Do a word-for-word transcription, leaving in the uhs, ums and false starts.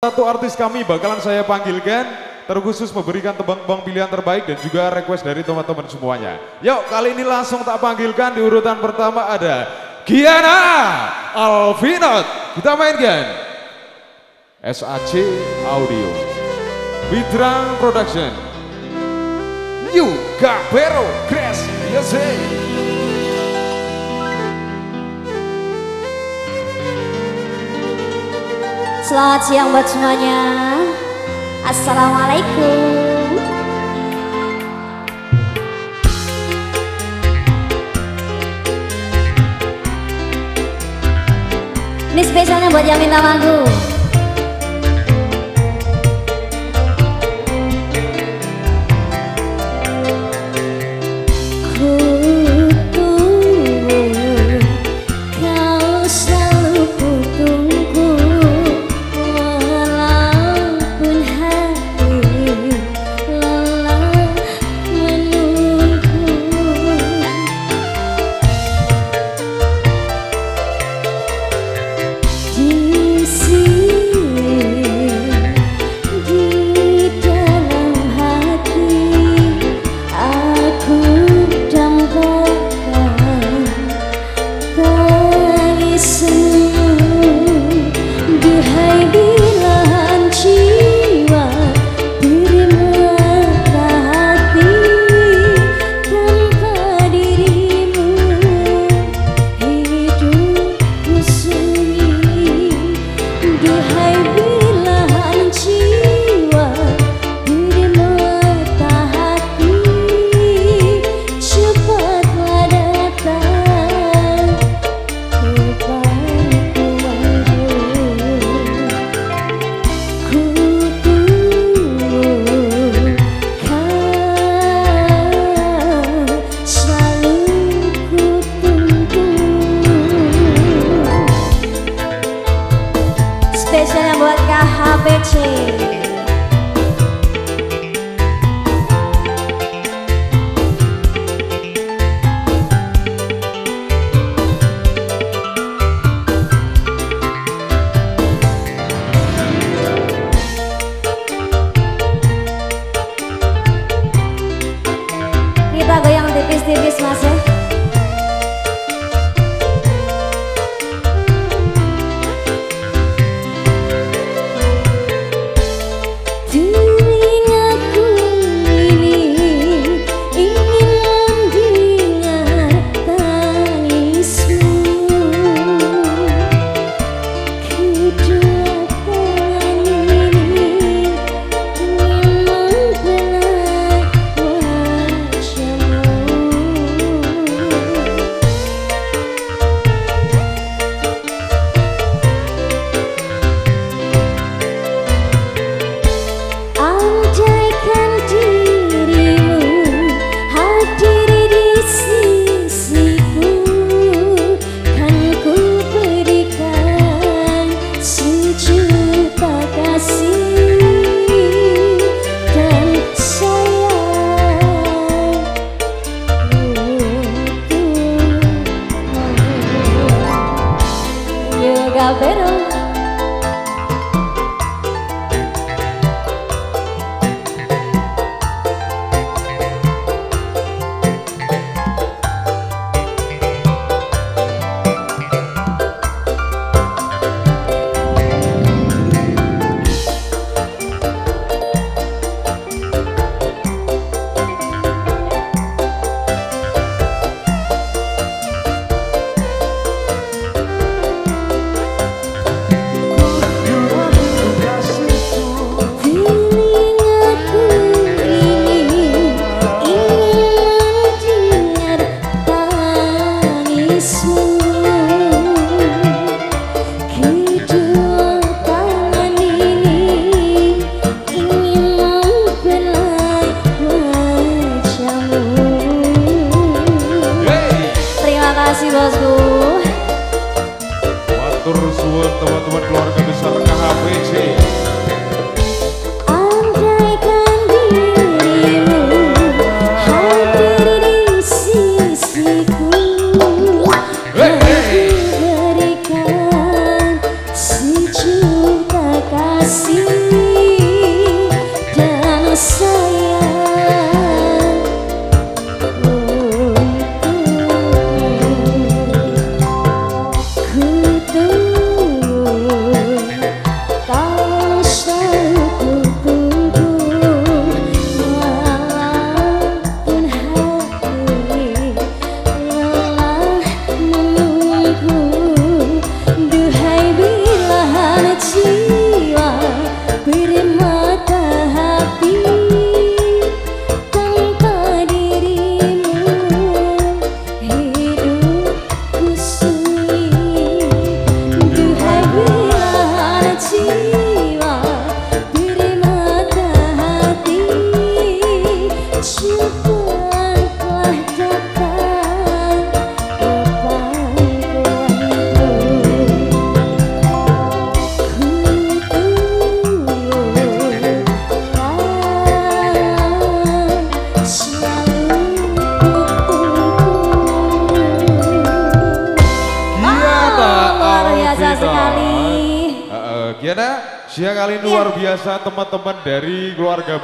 Satu artis kami bakalan saya panggilkan terkhusus memberikan tebang-tebang pilihan terbaik dan juga request dari teman-teman semuanya. Yuk kali ini langsung tak panggilkan. Di urutan pertama ada Giana Alvinot. Kita mainkan S A C Audio, Widrang Production, New Gabero Grace Music. Selamat siang buat semuanya. Assalamualaikum. Ini spesialnya buat yang minta lagu. Spesialnya buat K H B C. Kita goyang tipis-tipis mas ya. Giana, siang kali ini luar biasa teman-teman dari keluarga